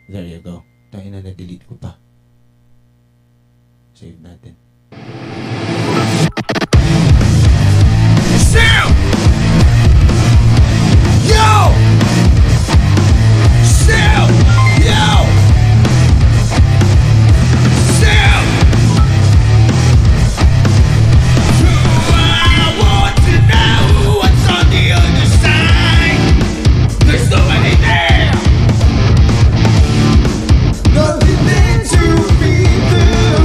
There you go. Tayo na delete ko pa. Save natin. Sam! Yo! Sam! Yo! Sam! I want to know what's on the other side. There's nobody there. Nothing there to read the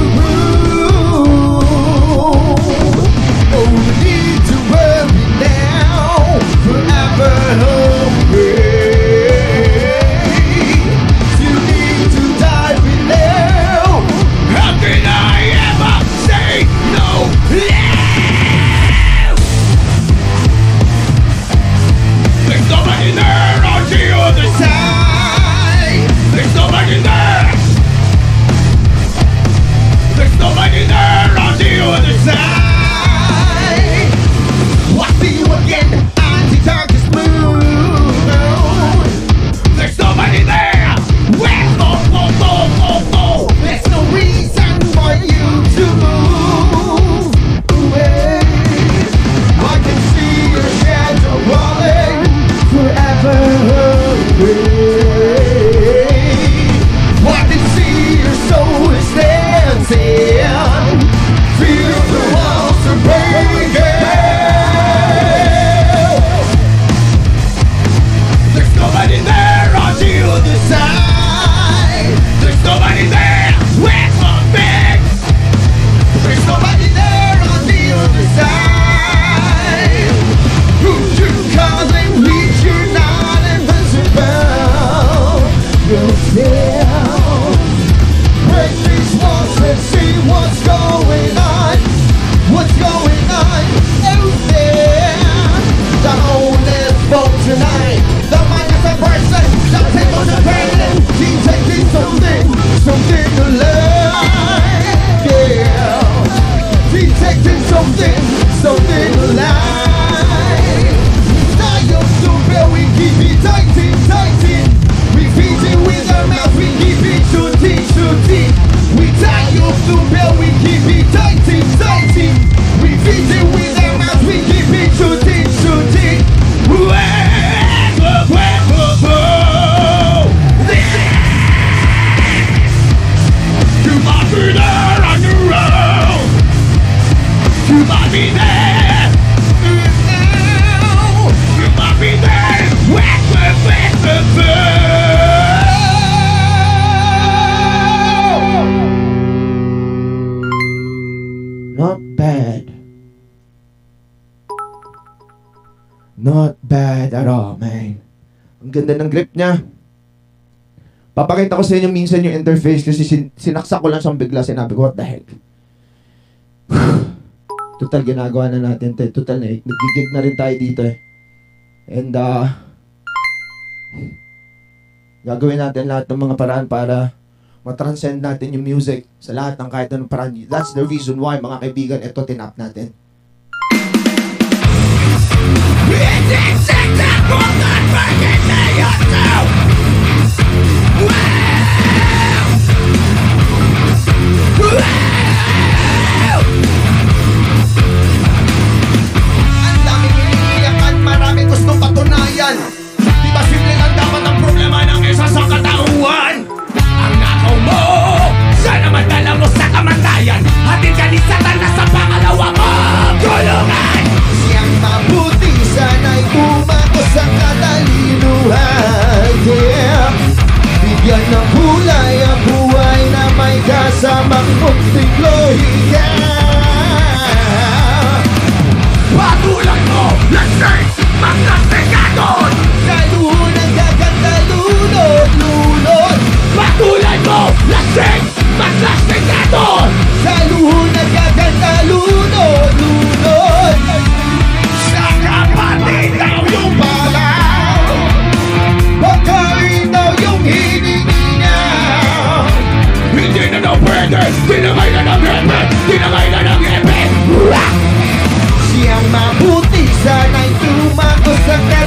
room. Oh, we need to worry now. Forever hungry. You need to die with now. How can I ever say no? There's nobody there on the other side. There's nobody there. There's nobody there on the other side. I see you again, anti-darkness blue. There's nobody there. There's no reason for you to move away. I can see your shadow falling forever away. I can see your soul is dancing. Feel the walls are breaking. There's nobody there on the other side. There's nobody there with a big. There's nobody there on the other side. Who you calling? Reach, you're not invisible. You'll still break these walls and see what's going on. What's going on out there? The hole is full tonight. The mind is a person. The tables are turning. Detecting something alive. Yeah. Detecting something alive. Now you're so bad, we keep it tighting. We beat it with our mouth, we keep it shooting. We tie you so bad, we keep it tighting. We beat it with our mouth, we keep it shooting. You might be there on your own. You might be there. You might be there. Not bad. Not bad at all, man. Ang ganda ng grip niya. Papakita ko sa inyo minsan yung interface kasi sinaksak ko lang siyang bigla. Sinabi ko, what the heck? Total, ginagawa na natin ito. Total, nagigig na rin tayo dito eh. And, gagawin natin lahat ng mga paraan para matranscend natin yung music sa lahat ng kahit anong paraan. That's the reason why, mga kaibigan, ito tinap natin. Ang daming iniiyakan, maraming gustong patunayan. Di ba simple lang dapat ang problema ng isa sa katauhan? Ang nakaw mo, sana madala mo sa kamatayan. Hatid ka ni Satan na sa pangalawa mo gulungan. Siyang mabuti, sana'y umako sa katalinuhan. Yeah. Bigyan ng kulay ang buhay na may kasamang munting lohika. Patulan mo, lasing, magkastegadon. Kaluhon ang gaganda, lunod. Patulan mo, lasing, magkastegadon. Kaluhon ang gaganda, lunod. Sa kapatid daw yung balaw. Pagkain daw yung hiningi niya. Hindi na daw pwede, tinangay na ng epe. Siyang mabuti, sana'y tumako sa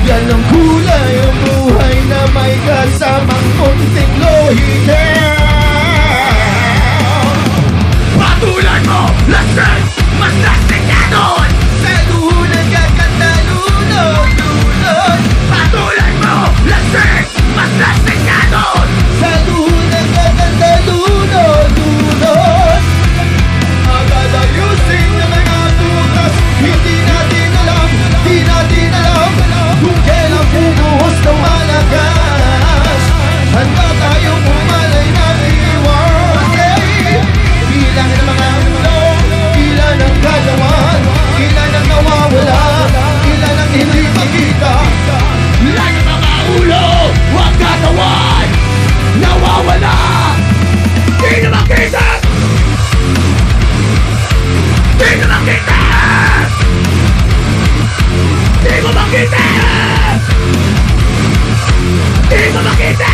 Yan ang kulay ang buhay na may kasamang kunting lohika. Patulan mo, lasing, mas lasing ka doon. Sa duhunan gaganda lunod. Patulan mo, lasing, mas lasing ka doon. Sa duhunan gaganda lunod. Agad ayusin na mga butas. Hindi natin alam kung kailan bubuhos ng malakas. Handa tayong umalay ng iwan. Bilang ng mga ulong, ilan ang gagawan, ilan ang nawawala, ilan ang hindi makita. Ilan ang mga ulo, huwag katawan, nawawala, di na makita. Di na makita. Di mo makita. Di mo makita.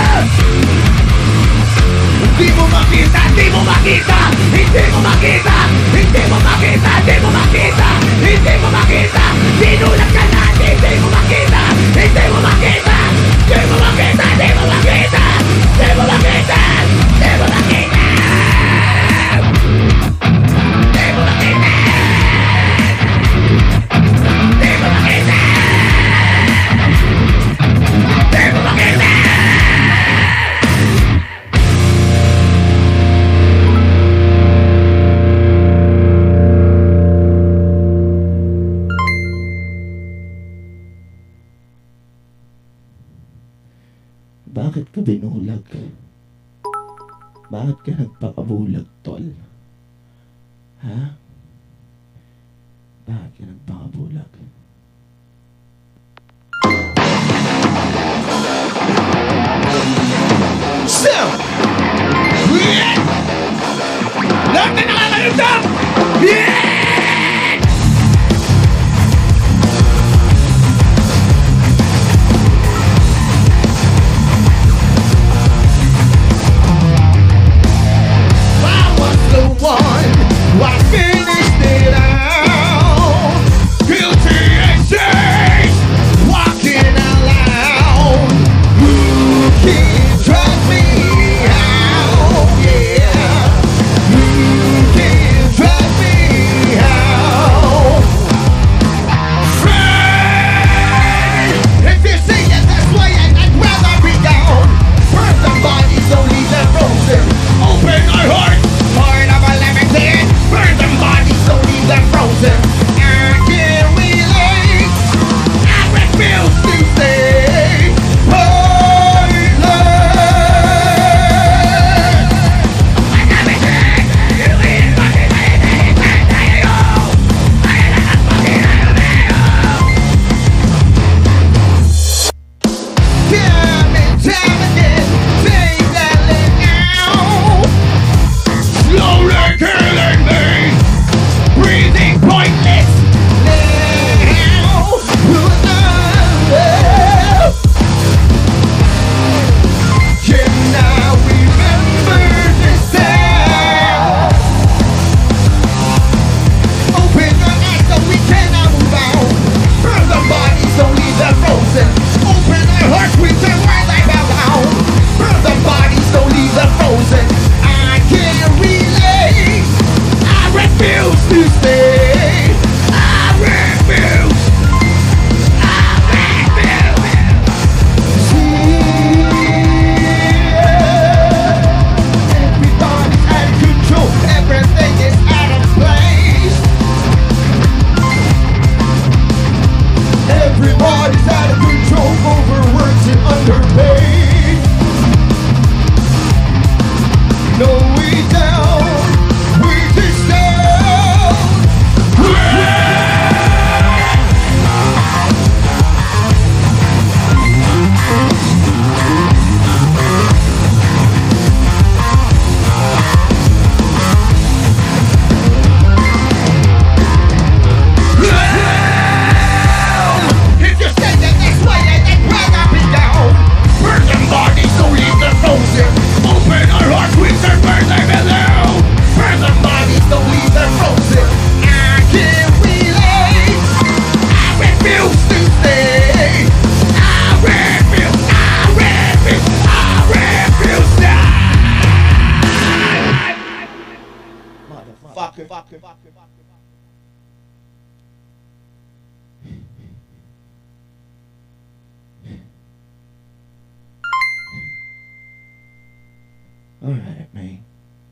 Di mo makita, di mo makita, hindi mo makita, hindi mo makita, di mo makita, hindi mo makita, sinulat ka na, hindi mo makita, hindi mo makita, di mo makita, di mo makita, di mo makita, di mo makita, di mo makita, di mo makita, di mo makita. Bakit ka binulag? Bakit ka nagpapabulag, tol? Ha? Bakit ka nagpapabulag? Sam! Lahat na nakakalimdam! I was the one who finished it out. Guilty as charged, walking out loud. Who can trust me out? Yeah. Who can trust me out? Friend, if you say it this way, I'd rather be down. Burn the bodies, don't leave them frozen. Open our hearts, heart of a limited. Burn them bodies, don't leave them frozen. I can't relate. I refuse to stay pointless. Time and time again, take that leg out. Slowly killing me, breathing pointless. Now, can I remember this time? Open your eyes so we cannot move on. Burn the bodies, don't leave them frozen. Open our hearts, we turn right like bow down. Burn the bodies, don't leave them frozen. I can't relate. I refuse to stay. I refuse. I refuse. Everybody's out of control. Everything is out of place. Everybody's out of control, overworked and underpaid. No, we down, we just down. If you say that this way, I'd rather Alright, man.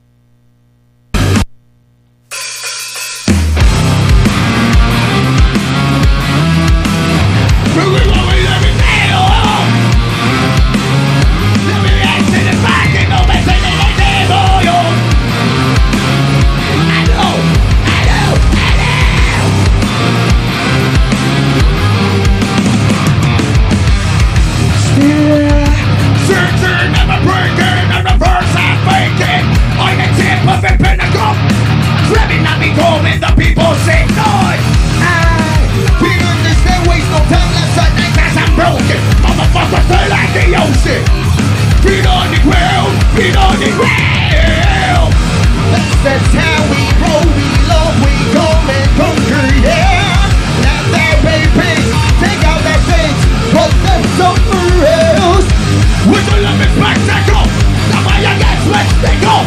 That's how we roll, we love, we come and conquer, yeah. Now that baby, take out that things, put them somewhere else. With the limit spectacle, the fire gets let's take off.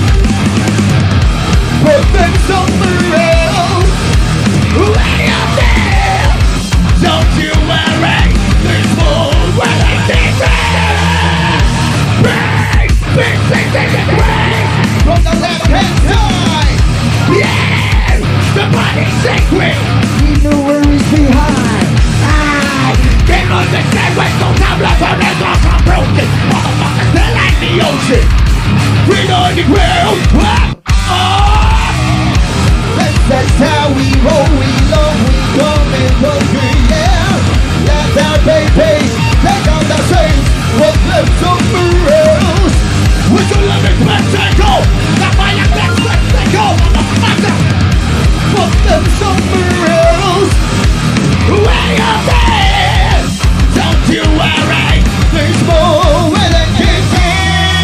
Put them somewhere else. Way up there, don't you worry, there's more when I get there. Bang, bang, bang, bang, bang, bang. From the left hand side, yeah, the body's sacred. We know where he's behind. Can't understand what's so down, left on and off, I'm broken. Motherfuckers, they're like the ocean. Feet on the ground. That's how we roll, we love, we come and conquer, yeah. That's our baby, take out the saints, put them somewhere else. With the limit spectacle, the fire gets spectacle, motherfucker. Put them somewhere else. Way up there, don't you worry, there's more where they can go.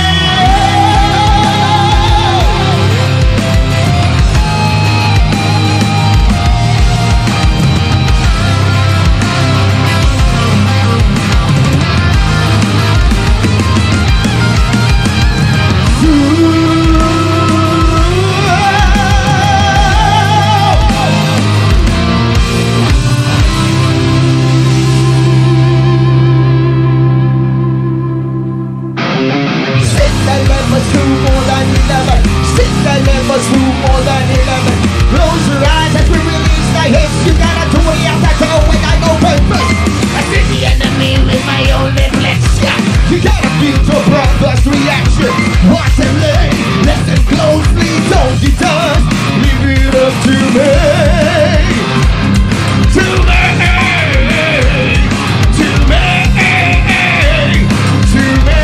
Close your eyes as we release the hits. You gotta do it, you have to go when I go purpose. I see the enemy with my own reflection. You gotta feel your brother's reaction. Watch and learn, listen closely, don't you done. Leave it up to me. To me. To me. To me.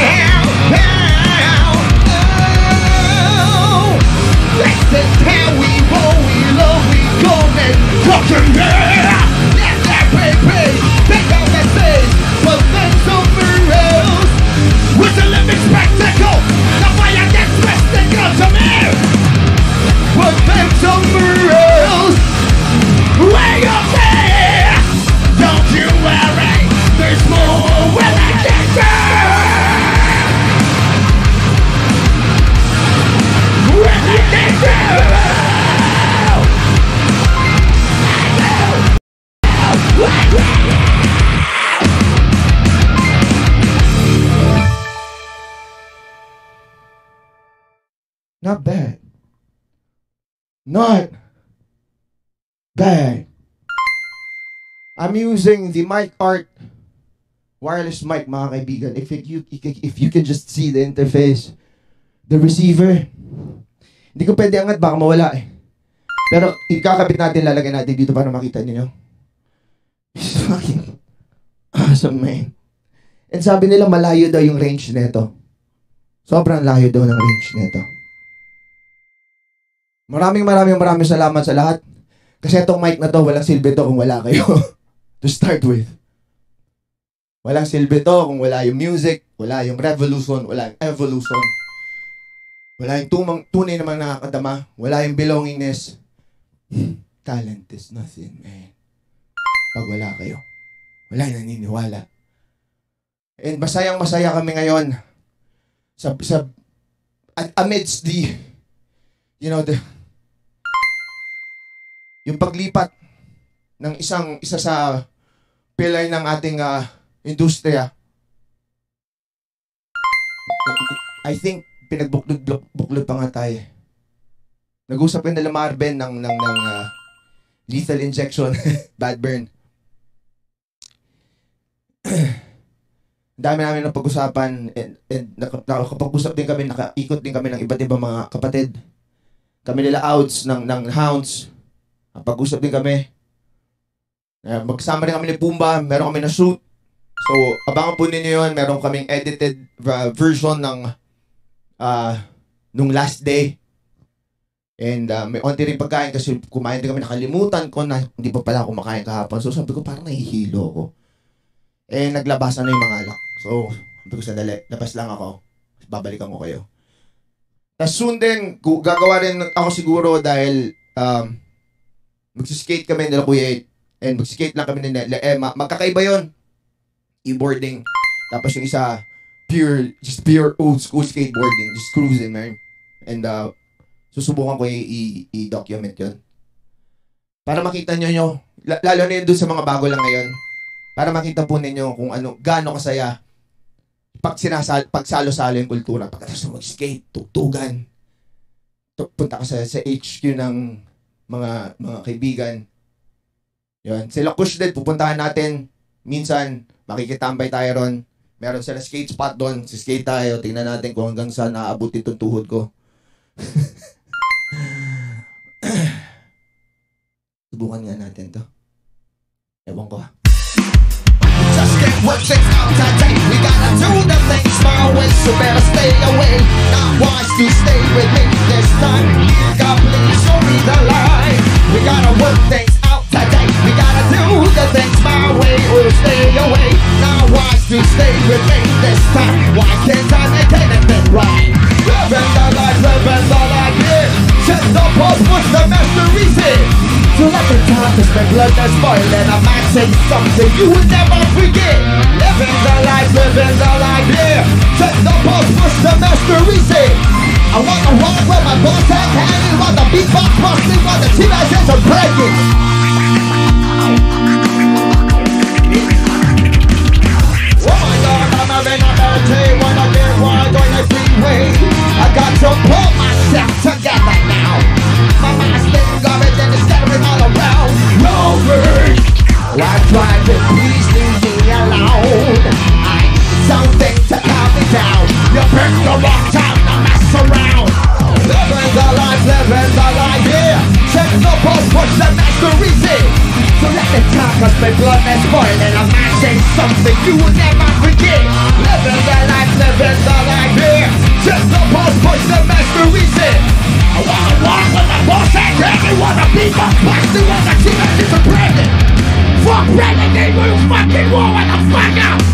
That's how we roll, we love, we come and conquer, yeah. That's that baby, take out that thing, but then somewhere else. With the living spectacle, the fire gets spectacle to me. But then somewhere else, way up there. Don't you worry, there's more when I get there. When I get there. Not bad. Not bad. I'm using the mic art wireless mic, mga kaibigan. If you can just see the interface, the receiver. Hindi ko pwede angat, baka mawala eh. Pero ikakabit natin, lalagay natin dito para makita niyo. It's fucking awesome, man. And sabi nila malayo daw yung range nito. Sobrang layo daw ng range nito. Maraming salamat sa lahat. Kasi itong mic na to, walang silbi to kung wala kayo. To start with. Walang silbi to kung wala yung music, wala yung revolution, wala yung evolution. Wala yung tunay namang nakakadama, wala yung belongingness. Talent is nothing, man. Pag wala kayo, wala yung naniniwala. And masayang-masaya kami ngayon amidst the, yung paglipat ng isa sa pillar ng ating industriya. I think pinagbuklod pa nga tayo. Nag-usap ka nila Marvin ng lethal injection, bad burn. Dami namin ng pag-usapan and nakapag-usap din kami, nakaikot din kami ng iba't ibang mga kapatid. Kami nila outs ng hounds. Pag-usap din kami. Magsama rin kami ni Pumba, meron kami na shoot. So, abangan po ninyo yun, meron kaming edited version ng nung last day. And may onti rin pagkain kasi kumain din kami, nakalimutan ko na hindi pa pala kumakain kahapon. So sabi ko parang nahihilo ko. Eh naglabasan na yung mga alak. So sabi ko sandali, labas lang ako. Babalikan ko kayo. Tapos soon din, gagawa rin ako siguro dahil magsiskate kami nila Kuya 8. And magsiskate lang kami nila Emma. Magkakaiba yun. E-boarding. Tapos yung isa, just pure old school skateboarding. Just cruising, man. And susubukan ko i-document yun. Para makita nyo, lalo na yun dun sa mga bago lang ngayon. Para makita po ninyo kung gaano kasaya pag salo-salo yung kultura. Pagkatapos mag-skate, tugtugan. Punta ka sa HQ ng mga kaibigan. Yun. Sila Kush din, pupuntahan natin. Minsan, makikitambay tayo ron. Meron sila skate spot doon. Skate tayo. Tingnan natin kung hanggang saan naabot itong tuhod ko. Subukan nga natin to. Ewan ko. Just get what's out today. We gotta do the things my way, so better stay away. Not wise to stay with me this time. God, please show me the light. We gotta work things out today. We gotta do the things my way, or stay away. Not wise to stay with me this time. Why can't I make anything right? Living the life, yeah. Set the pulse, push the masteries in. So let the time to spend blood that's spoiling. I might say something you would never forget. Living the life, yeah. Set the pulse, push the masteries in. I wanna walk where my boss has hanging, while the beatbox busting, while the teenagers are breaking. Oh my God, I'm having a bad day when I get wide on the freeway. I got to pull myself together now. My mind's getting garbage and it's scattering all around. Rover, I try to please leave me alone. I need something to calm me down. You picked the wrong time to mess around. Living the life, yeah. Check the pulse, push the masteries in. So let the time, cause my blood is boiling. I might say something you will never forget. Living the life, yeah. Check the pulse, push the masteries in. I wanna walk with the boss and every wanna be my busted when the teenagers are pregnant. Fuck renegade, you fucking war with the fuck out.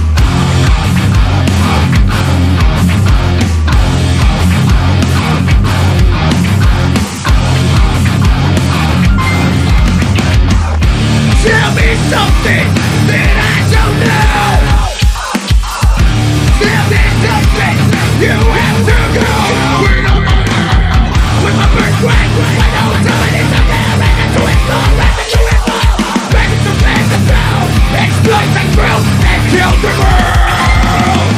Tell me something that I don't know. Tell me something you have to go. With my first breath, I know somebody's up there ready to explode, ready to pass the through, exploit the truth and kill the world.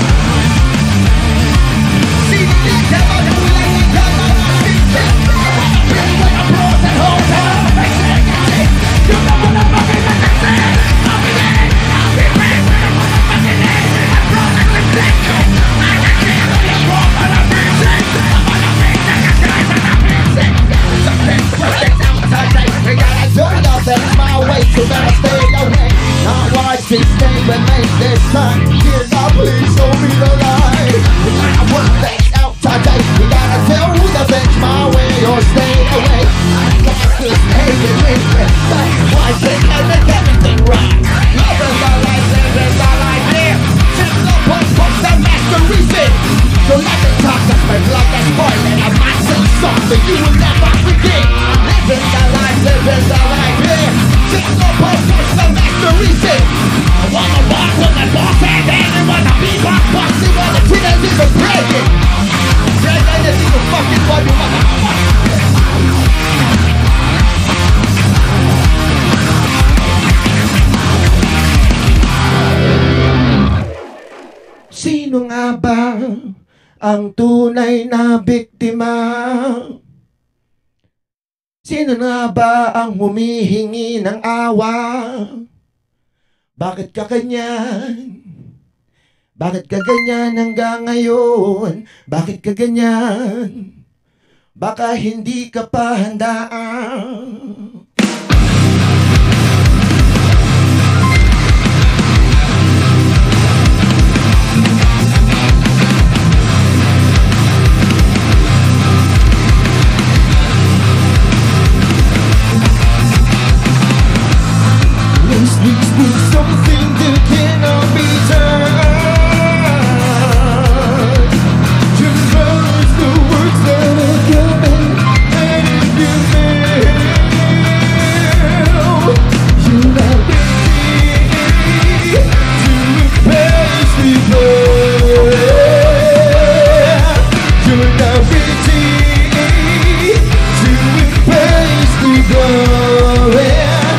See the devil who lay it down on my feet. When I'm bros and hold down, make sure I can see. You know what I'm fucking like I said. I'll be ready with a motherfucking head. I'm bros and I'm sick. I can see when you're bros and I'm being sick. I'm gonna be sick, I'm gonna be sick. Something perfect outside. We gotta do the things my way, so better stay away. Not wise to stay with me this time. Dear God, please show me the light. We gotta work things out today. We gotta do the things my way, or stay away. I got to stay with me this time. Why can't I make everything right? Living the life, yeah. Take the pulse, push the masteries in. So let me talk, cause my blood is boiling. I might say something you will never forget. Living the life, yeah. Take the pulse, push the masteries in. I wanna walk with the boss and I wanna be my bossy while the teenagers are pregnant. Pregnant is even fucking what you wanna. Sino nga ba ang tunay na biktima? Sino na ba ang humihingi ng awa? Bakit ka ganyan? Bakit ka ganyan hanggang ngayon? Bakit ka ganyan? Baka hindi ka pa handaan. Something that cannot be done. Converse the words that are coming, and if you fail, you're not ready to replace the glory. You're not ready to replace the glory.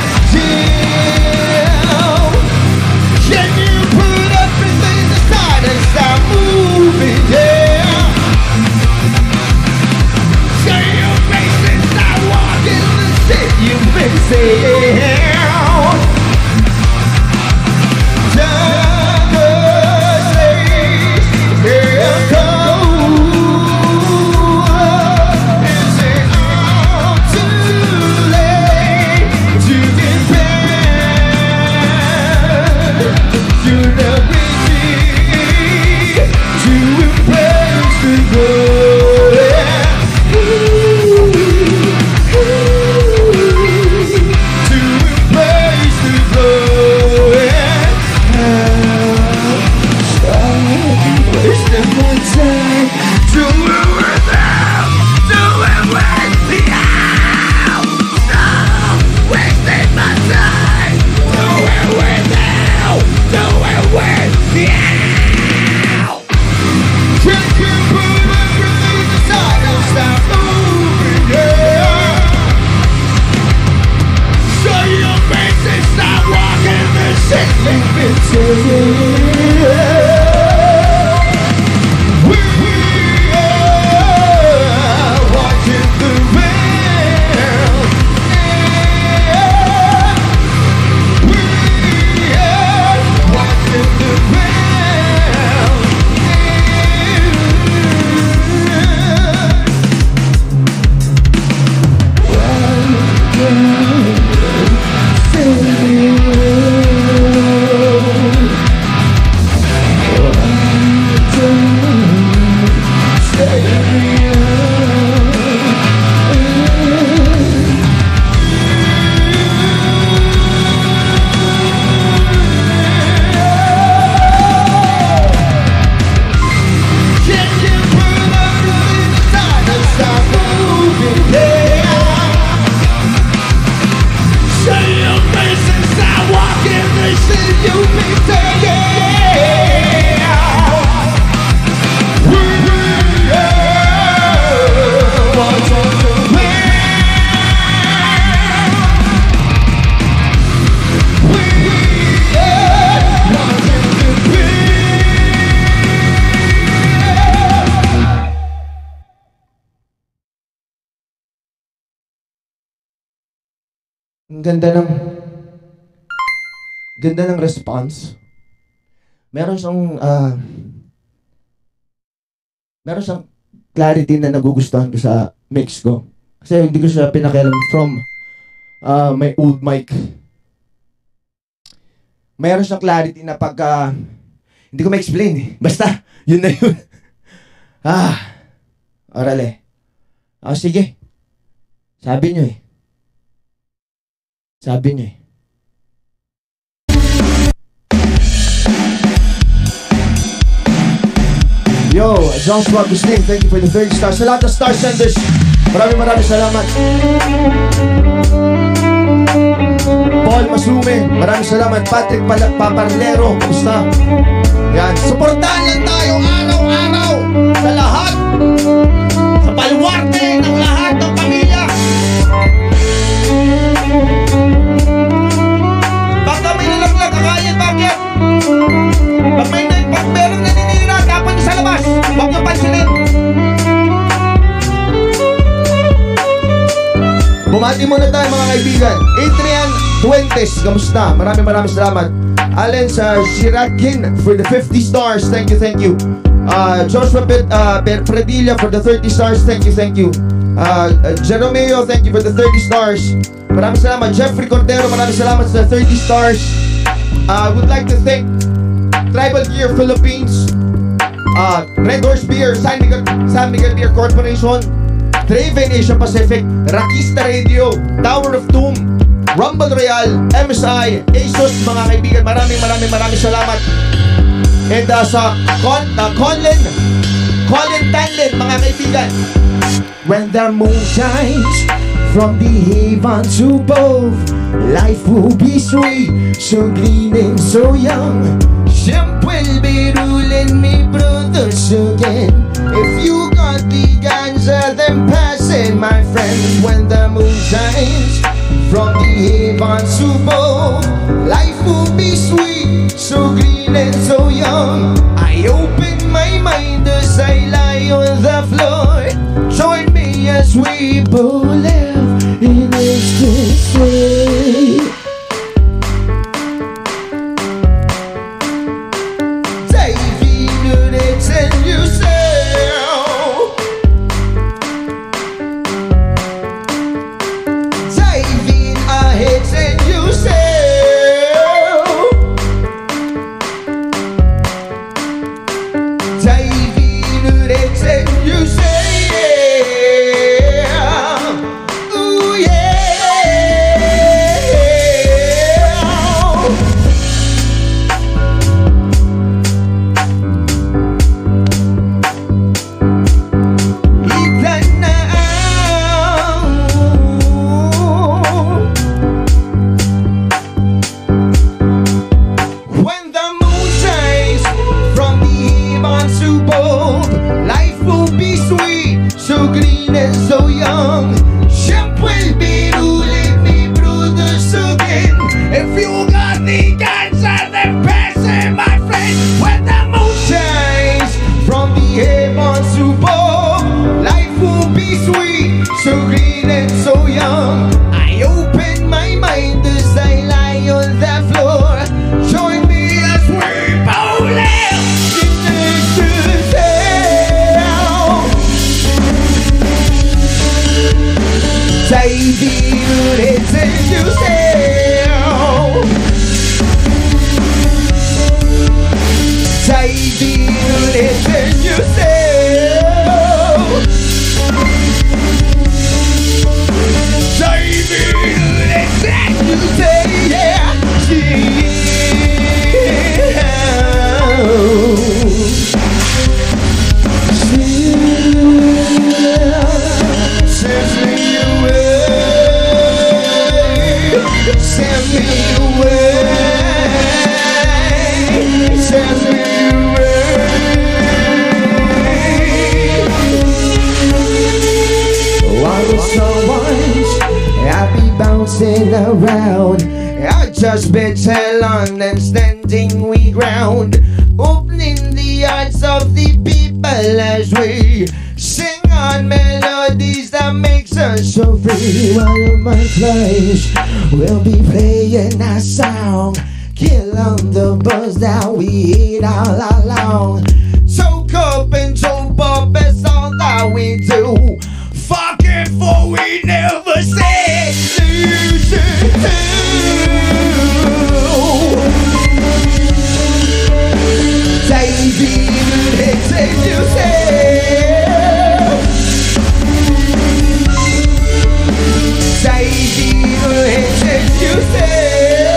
Ang ganda ng response. Meron siyang clarity na nagugustuhan ko sa mix ko. Kasi hindi ko siya pinakialam from my old mic. Meron siyang clarity na pagka hindi ko ma-explain eh. Basta, yun na yun. Orale. Sige. Sabi nyo eh. Yo, Joshua Agustin, thank you for the 30 stars. Sa lahat ng star senders, maraming salamat. Paul Masume, maraming salamat. Patrick Paparlero, kumusta? Yan, suportahan lang tayo araw-araw sa lahat, sa baluarte ng lahat ng pamilya. Baka may nalaglag, kakayan, bakit? Pag merong naninira, dapat sa labas. Huwag nyo pansinin. muna tayo mga kaibigan. Adrian Duentes, kamusta? Maraming salamat. Allen Shirakin for the 50 stars. Thank you. Joshua Predilla for the 30 stars. Thank you. Jeromeo, thank you for the 30 stars. Maraming salamat. Jeffrey Cordero, maraming salamat sa 30 stars. Would like to thank Tribal Gear Philippines, Red Horse Beer, San Miguel Beer Corporation, Draven Asia Pacific, Rakista Radio, Tower of Doom, Rumble Royale, MSI, ASUS, mga kaibigan, maraming salamat. And sa Colin Tanlin, mga kaibigan. When the moon shines from the haven to both, life will be sweet, so green and so young. Ship will be ruling me, brothers, again. If you got the ganja, then pass it, my friend. When the moon shines from the haven to both, life will be sweet, so green and so young. I open my mind as I lie on the floor. Join me as we both live in this way. Around, I just been telling and standing we ground, opening the hearts of the people as we sing on melodies that makes us so free. One of my plays will be playing a song, kill on the buzz that we hate all along. Choke up and jump up, that's all that we do. Fuck it for we never say you should do. Baby, they say you say. Baby, they say you say.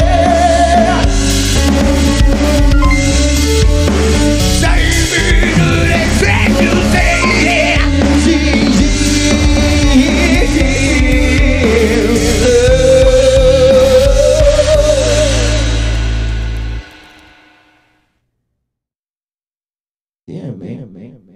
Baby, they say you say. Yeah, man.